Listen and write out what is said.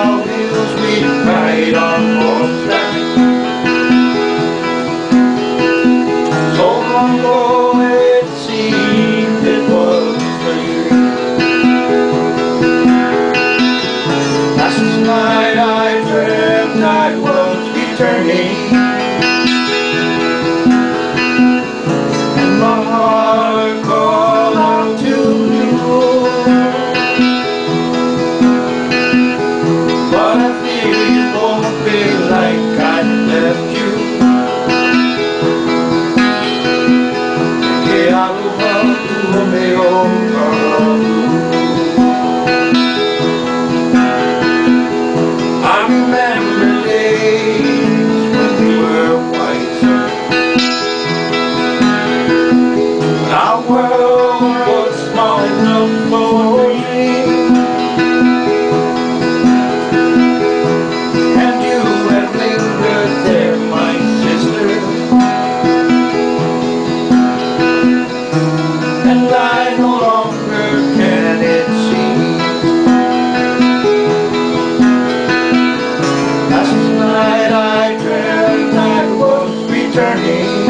wild hills we ride on horseback. So long ago it seemed it was clear. Last night I dreamt I was returning, and my heart called out to you. But I fear you won't feel like I left you. Kiho'alu, meocre. I remember days when we were wiser. Our world was small enough for a dream, and you have lingered there, my sister, and I no longer can it seem. Last night I dreamt I was returning,